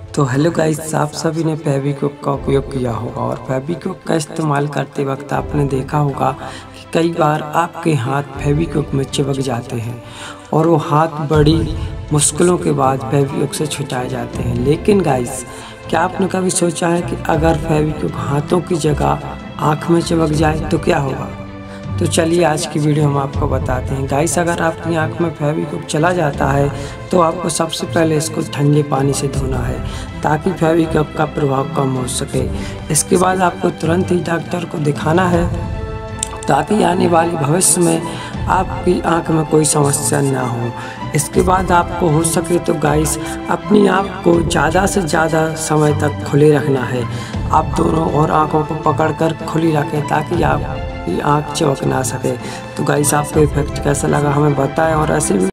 तो hello guys, आप सभी ने फेविक्विक का उपयोग किया होगा और फेविक्विक का इस्तेमाल करते वक्त आपने देखा होगा कि कई बार आपके हाथ फेविक्विक में चिपक जाते हैं और वो हाथ बड़ी मुश्किलों के बाद फेविक्विक से छुटाए जाते हैं। लेकिन गाइस, क्या आपने कभी सोचा है कि अगर फेविक्विक हाथों की जगह आँख में चिपक जाए तो क्या होगा? तो चलिए आज की वीडियो हम आपको बताते हैं। गाइस, अगर आपकी आंख में फेविक्विक चला जाता है तो आपको सबसे पहले इसको ठंडे पानी से धोना है ताकि फेविक्विक का प्रभाव कम हो सके। इसके बाद आपको तुरंत ही डॉक्टर को दिखाना है ताकि आने वाले भविष्य में आपकी आंख में कोई समस्या ना हो। इसके बाद आपको हो सके तो गाइस अपनी आंख को ज़्यादा से ज़्यादा समय तक खुले रखना है। आप दोनों और आंखों को पकड़कर खुली रखें ताकि आपकी आंख चिपक ना सके। तो गाइस, आपको इफेक्ट कैसा लगा हमें बताएं और ऐसे